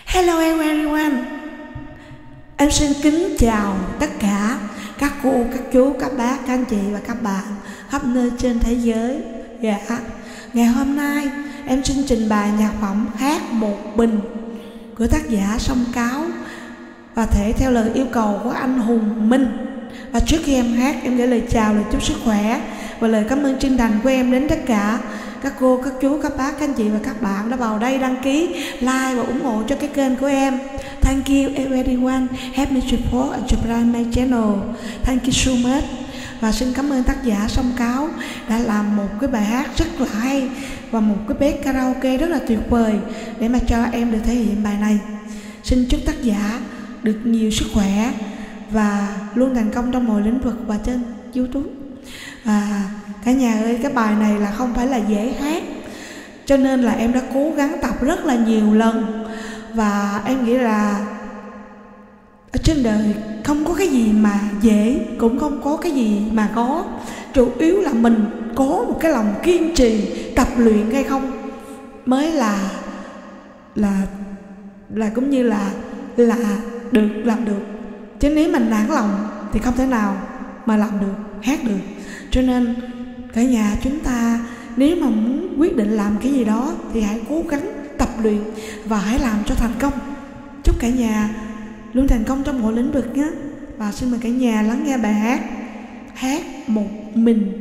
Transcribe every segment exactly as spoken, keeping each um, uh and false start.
Hello everyone. Em xin kính chào tất cả các cô, các chú, các bác, các anh chị và các bạn khắp nơi trên thế giới. Dạ, ngày hôm nay em xin trình bày nhạc phẩm Hát Một Mình của tác giả Song Cáo và thể theo lời yêu cầu của anh Hùng Minh. Và trước khi em hát, em gửi lời chào, lời chúc sức khỏe và lời cảm ơn chân thành của em đến tất cả các cô, các chú, các bác, các anh chị và các bạn đã vào đây đăng ký, like và ủng hộ cho cái kênh của em. Thank you everyone, help me support and subscribe my channel. Thank you so much. Và xin cảm ơn tác giả Song Cáo đã làm một cái bài hát rất là hay và một cái bếp karaoke rất là tuyệt vời để mà cho em được thể hiện bài này. Xin chúc tác giả được nhiều sức khỏe và luôn thành công trong mọi lĩnh vực và trên YouTube. Và cả nhà ơi, cái bài này là không phải là dễ hát, cho nên là em đã cố gắng tập rất là nhiều lần. Và em nghĩ là ở trên đời không có cái gì mà dễ, cũng không có cái gì mà khó. Chủ yếu là mình có một cái lòng kiên trì tập luyện hay không mới là là là cũng như là là được làm được. Chứ nếu mình nản lòng thì không thể nào mà làm được, hát được. Cho nên cả nhà chúng ta nếu mà muốn quyết định làm cái gì đó thì hãy cố gắng tập luyện và hãy làm cho thành công. Chúc cả nhà luôn thành công trong mọi lĩnh vực nhé. Và xin mời cả nhà lắng nghe bài hát Hát Một Mình.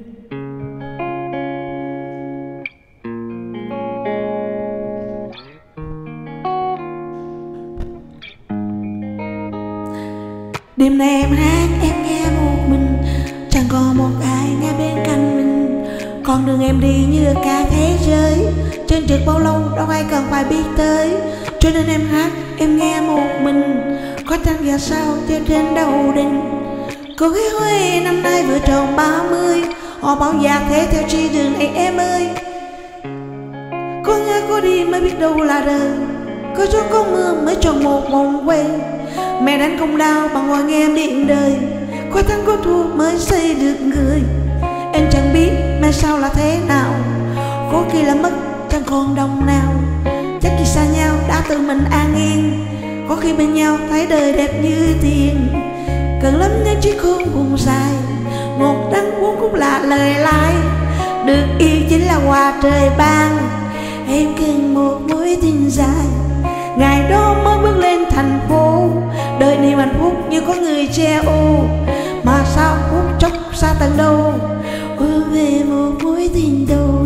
Đêm nay em hát em nghe một mình, chẳng còn một ai nghe bên cạnh mình. Con đường em đi như cả thế giới, trên trực bao lâu đâu ai cần phải biết tới. Cho nên em hát em nghe một mình, có trăng và sao treo trên đầu đình. Cô gái Huế năm nay vừa tròn ba mươi, họ bảo già thế theo chi đường này em ơi. Có nghe có đi mới biết đâu là đời, có gió có mưa mới tròn một vòng quay. Mẹ đánh công lao bằng ngồi nghe điện đời, có thắng có thua mới xây được người. Em chẳng biết mai sau là thế nào, có khi là mất chẳng còn đồng nào. Chắc khi xa nhau đã tự mình an yên, có khi bên nhau thấy đời đẹp như tiền. Cần lắm những chiếc khôn cùng dài, một đắng buồn cũng là lời lái. Được yêu chính là quà trời ban, em cần một mối tình dài. Ngày đó mới bước lên thành phố, đời niềm hạnh phúc như có người che ô. Mà sao phút chốc xa tận đâu, ôi về một mối tình đầu.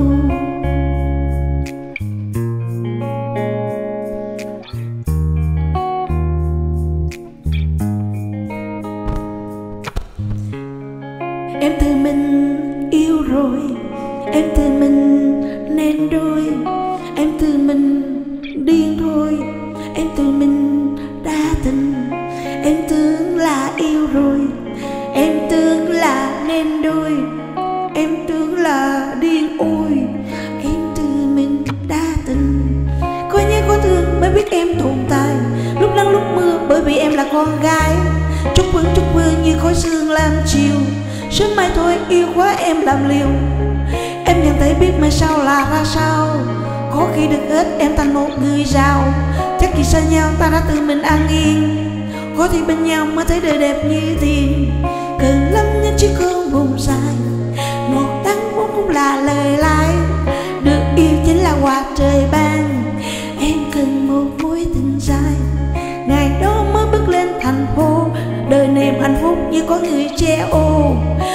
Em tự mình yêu rồi, em tự mình nên đôi. Em tự mình điên thôi, em tự mình đa tình. Em tưởng là yêu rồi, em tưởng là nên đôi. Em tưởng là điên ôi, em tự mình đa tình. Có nhớ có thương mới biết em tồn tại, lúc nắng lúc mưa bởi vì em là con gái. Trúc vương trúc vương như khói sương làm chiều, sớm mai thôi yêu quá em làm liều. Em nhận thấy biết mai sau là ra sao, có khi được hết em thành một người giàu. Chắc khi xa nhau ta đã tự mình an yên, có thì bên nhau mới thấy đời đẹp như tiền. Cần lắm những chiếc khôn vùng dài, một đắng buồn cũng là lời lái. Được yêu chính là quà trời ban, em cần một mối tình dài. Ngày đó mới bước lên thành phố, đời niềm hạnh phúc như có người che ô.